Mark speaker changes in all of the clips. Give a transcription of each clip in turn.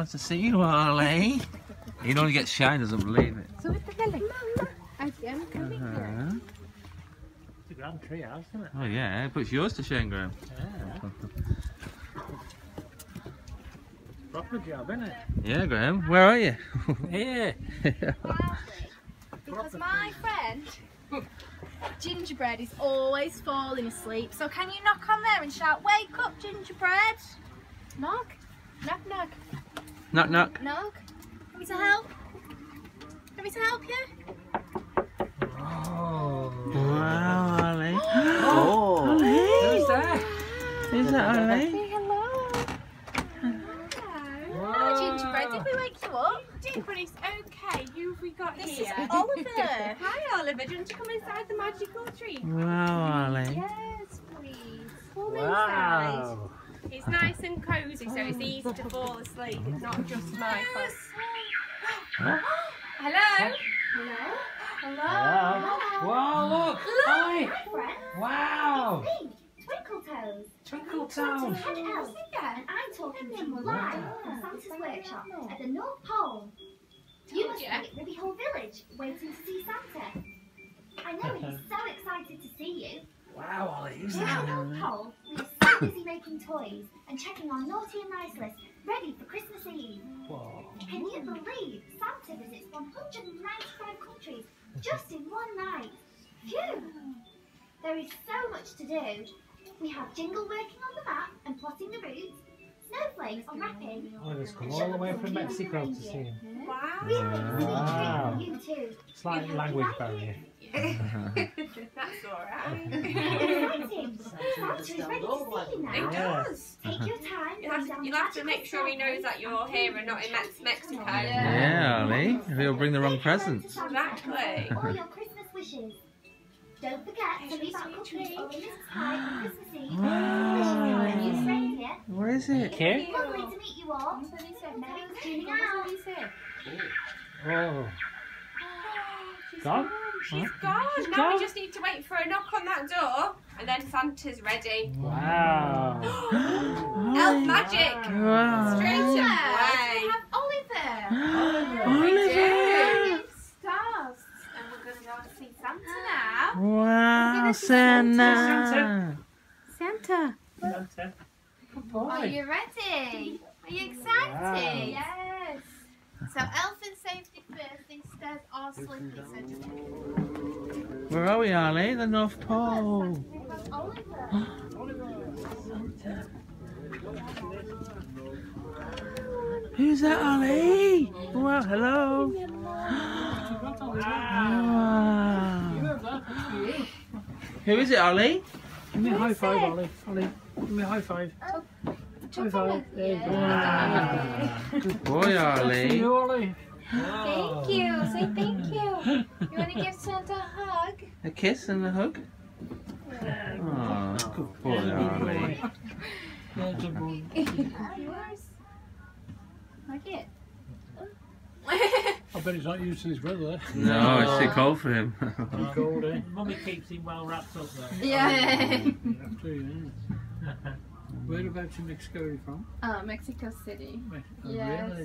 Speaker 1: wants to see you, Ollie. He only gets shy and doesn't believe it.
Speaker 2: So with the village. I'm coming here.
Speaker 3: It's a grand tree house, isn't it?
Speaker 1: Oh yeah, it puts yours to shame, Graham.
Speaker 3: Yeah. Proper job, isn't it?
Speaker 1: Yeah, Graham. Where are you?
Speaker 3: Yeah.
Speaker 2: Because my friend Gingerbread is always falling asleep. So can you knock on there and shout, "Wake up, Gingerbread"? Knock. Knock, knock.
Speaker 1: Knock, knock.
Speaker 2: Knock. Want me to help? Want me to help you?
Speaker 3: Oh.
Speaker 1: Wow, Ollie.
Speaker 3: Oh.
Speaker 1: Ollie.
Speaker 3: Who's that?
Speaker 1: Is that Ollie?
Speaker 2: Say hello. Hello, Gingerbread. Did we wake you up?
Speaker 4: Did, but it's okay. Who have we got
Speaker 2: This
Speaker 4: here?
Speaker 2: is Oliver.
Speaker 4: Hi, Oliver. Do you want to come inside the magical tree?
Speaker 1: Wow, Ollie.
Speaker 4: Yes, please. Come inside.
Speaker 3: Wow.
Speaker 4: It's nice and cosy, so it's easy to fall asleep. It's not just my fault.
Speaker 1: Huh?
Speaker 4: Hello.
Speaker 3: Hello. Wow, look. Hi. Wow.
Speaker 5: Twinkle Toes.
Speaker 3: Twinkle Toes.
Speaker 5: Head elf. And I'm talking to you live from Santa's workshop at the North Pole. You must be at Ribby Hall Village, waiting to see Santa. I know he's so excited to see you.
Speaker 3: Wow, Ollie. Who's
Speaker 5: Here at
Speaker 3: that?
Speaker 5: North Pole, we're so busy making toys and checking our naughty and nice list, ready for Christmas Eve.
Speaker 3: Whoa.
Speaker 5: Can you believe Santa visits 195 countries just in one night? Phew! There is so much to do. We have Jingle working on the map and plotting the routes, Snowflakes unwrapping.
Speaker 3: Oh, just come all the way from Mexico to see him.
Speaker 4: Wow.
Speaker 5: We've been singing
Speaker 3: Wow.
Speaker 5: for you too.
Speaker 3: Slight language barrier.
Speaker 4: That's alright.
Speaker 5: Exciting! Santa is ready to see you now.
Speaker 4: It does.
Speaker 5: Take your time.
Speaker 4: You'll have to make sure he knows that you're here and not in Mexico.
Speaker 1: Yeah, Ollie. He'll bring the wrong presents.
Speaker 4: Exactly.
Speaker 5: All your Christmas wishes. Don't forget to leave out cookies or a mince pie on Christmas Eve.
Speaker 1: Wow.
Speaker 5: Christmas reindeer.
Speaker 1: Where is it?
Speaker 3: Okay.
Speaker 5: Lovely to meet you all. Merry tuning out.
Speaker 3: Oh. Gone?
Speaker 4: She's
Speaker 3: Huh?
Speaker 4: gone.
Speaker 3: She's
Speaker 4: Now
Speaker 3: gone?
Speaker 4: we just need to wait for a knock on that door, and then Santa's ready.
Speaker 3: Wow.
Speaker 4: Elf magic.
Speaker 1: Wow.
Speaker 4: Straight
Speaker 2: We
Speaker 4: away.
Speaker 2: have Oliver.
Speaker 1: Oliver.
Speaker 2: Stars. And we're going to go and see Santa now.
Speaker 1: Wow, Santa.
Speaker 2: Santa.
Speaker 3: Santa. Good
Speaker 2: Are
Speaker 3: boy.
Speaker 2: you ready? Are you excited?
Speaker 3: Wow.
Speaker 2: Yes. So health and safety first. These stairs are slippery, so just
Speaker 1: Where are we, Ollie? The North Pole.
Speaker 2: we have Oliver.
Speaker 1: Who's that, Ollie? Wow, hello. Wow. Who is it, Ollie?
Speaker 3: Give me a high five, Ollie. Ollie, give me a high five. High five. There you go.
Speaker 1: Wow. Good boy,
Speaker 3: That's for
Speaker 1: Ollie.
Speaker 3: you, Ollie.
Speaker 2: Thank you. Say thank you. You want to give Santa a hug?
Speaker 1: A kiss and a hug. Oh, good boy, Ollie.
Speaker 3: Yeah, good boy.
Speaker 2: Yours. Like it.
Speaker 3: I bet he's not used to his weather.
Speaker 1: No, it's too cold for him.
Speaker 3: Too cold, eh? Mummy keeps him well wrapped up though.
Speaker 2: Yeah.
Speaker 3: Whereabouts in Mexico are you from?
Speaker 2: Mexico City.
Speaker 3: Mexico.
Speaker 2: Yes.
Speaker 3: Really?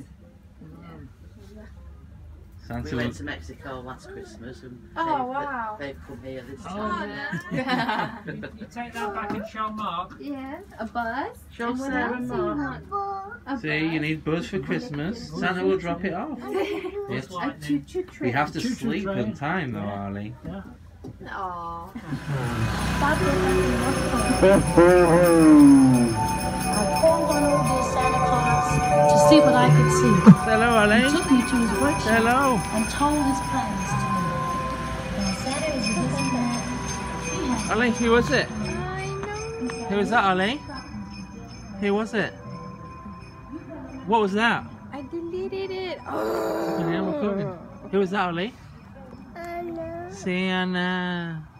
Speaker 1: Santa
Speaker 6: We went
Speaker 1: was...
Speaker 6: to Mexico last Christmas and
Speaker 2: Oh, wow.
Speaker 6: they've come here this
Speaker 3: Oh,
Speaker 6: time.
Speaker 2: Yeah.
Speaker 3: You take that back and show Mark.
Speaker 2: Yes. A buzz.
Speaker 6: Show
Speaker 2: And what
Speaker 6: Sarah
Speaker 2: else
Speaker 6: and
Speaker 2: do you
Speaker 6: Mark.
Speaker 2: want? A
Speaker 1: See, you
Speaker 2: buzz.
Speaker 1: need Buzz for Christmas. Santa will drop it off. Yes.
Speaker 2: A choo-choo
Speaker 1: We
Speaker 2: train.
Speaker 1: have to
Speaker 3: Choo-choo
Speaker 1: sleep
Speaker 3: train.
Speaker 1: in time, though, Ollie.
Speaker 3: Yeah.
Speaker 2: Aww.
Speaker 7: I called on old dear Santa Claus to see what I could see.
Speaker 1: Hello, Ollie.
Speaker 7: He took me to his workshop
Speaker 1: Hello.
Speaker 7: and told his plans to me. And Santa is a busy man. He has
Speaker 1: Ollie, who was it?
Speaker 2: I know.
Speaker 1: Who was that, Ollie? Who was it? What was that?
Speaker 2: I deleted it.
Speaker 1: Yeah, we're recording. Who was that, Ollie? Sienna.